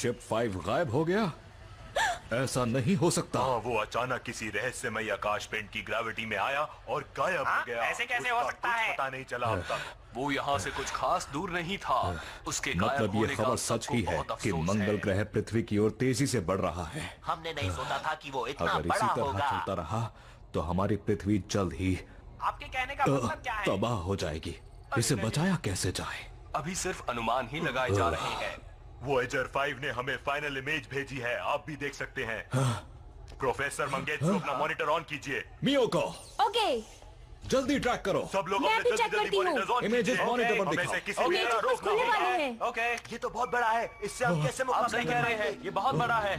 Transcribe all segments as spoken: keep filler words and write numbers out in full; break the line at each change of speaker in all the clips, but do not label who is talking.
Ship five गायब हो गया? ऐसा नहीं हो सकता।
हाँ, वो अचानक किसी रहस्यमय आकाश पिंड की ग्रेविटी में आया और गायब
हाँ,
हो गया।
ऐसे कैसे हो सकता है?
पता नहीं चला अब तक।
वो यहाँ से कुछ खास दूर नहीं था। उसके गायब
मतलब ये
होने का
खबर सच
सबको
ही है
बहुत
कि
अफसोस
मंगल
है।
ग्रह पृथ्वी की ओर तेजी से बढ़ रहा है।
हमने नहीं सोचा था कि वो इतना
अगर
बड़ा
इसी तरह
होगा।
चलता रहा तो हमारी पृथ्वी जल्द ही
आपके कहने का मतलब क्या है?
तबाह हो जाएगी। इसे बचाया कैसे जाए?
अभी सिर्फ अनुमान ही लगाए जा रहे हैं।
वॉयेजर फाइव ने हमें फाइनल इमेज भेजी है, आप भी देख सकते हैं। प्रोफेसर मंगेत्सु, अपना मॉनिटर ऑन कीजिए।
मियोको,
ओके,
जल्दी ट्रैक करो।
सब लोग
मैं
अपने
अभी
जल्दी
चेक
जल्दी
करती हूँ।
मॉनिटर्स ऑन
इमेजेस
कीजिए।
मॉनिटर पर
हमें
दिखाओ।
से किसी
ओके,
भी तरह रोक
खुलने वाले
नहीं।
हैं।
ओके,
ये तो बहुत बड़ा है, इससे हम कैसे
आप
मुकाबला
सही कह रहे हैं, ये बहुत बड़ा है।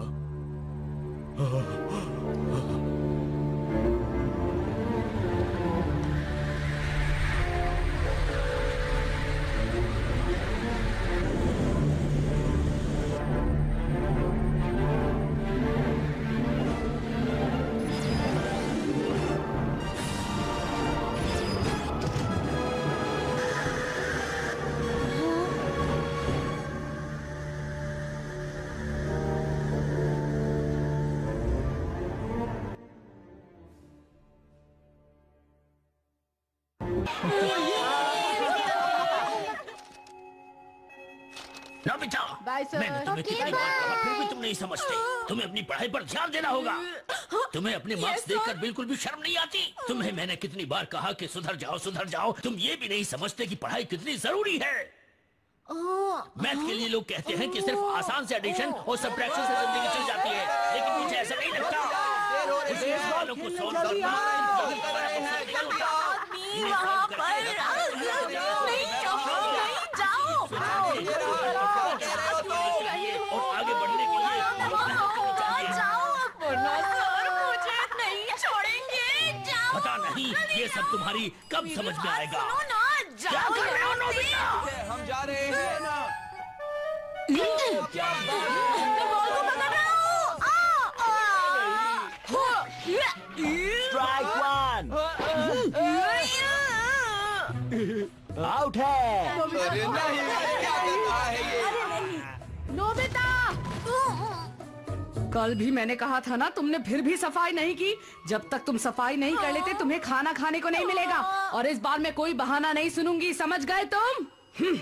Nobita,
bye sir.
मैंने तुम्हें
ओके,
कितनी बार कहा,
बाय।
फिर भी तुम नहीं समझते। तुम्हें अपनी पढ़ाई पर ध्यान देना होगा। तुम्हें अपने मार्क्स देखकर बिल्कुल भी शर्म नहीं आती। तुम्हें मैंने कितनी बार कहा कि सुधर जाओ सुधर जाओ। तुम ये भी नहीं समझते कि पढ़ाई कितनी जरूरी है। मैथ के लिए लोग कहते हैं कि सिर्फ आसान से एडिशन और सब्ट्रैक्शन से जिंदगी चल जाती है, लेकिन मुझे ऐसा नहीं लगता। इस सवालों को सॉल्व करना
वहाँ पर नहीं जाओ, नहीं जाओ।
और आगे बढ़ने के लिए
जाओ, वरना सर मुझे नहीं छोड़ेंगे। जाओ।
पता नहीं ये सब तुम्हारी कब समझ में आएगा।
सुनो ना,
क्या
जाओ
कर रहे हो नोबिता?
हम जा रहे हैं ना। क्या बात है?
मैं बॉल को पकड़ रहा हूँ। आ, आ।
स्ट्राइक वन, आउट है।
अरे नहीं, क्या कर रहा है ये?
नोबिता,
कल भी मैंने कहा था ना, तुमने फिर भी सफाई नहीं की। जब तक तुम सफाई नहीं कर लेते तुम्हें खाना खाने को नहीं मिलेगा। और इस बार मैं कोई बहाना नहीं सुनूंगी, समझ गए तुम? हम्म।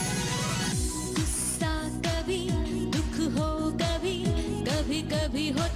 गुस्सा कभी दुख हो, कभी कभी कभी होता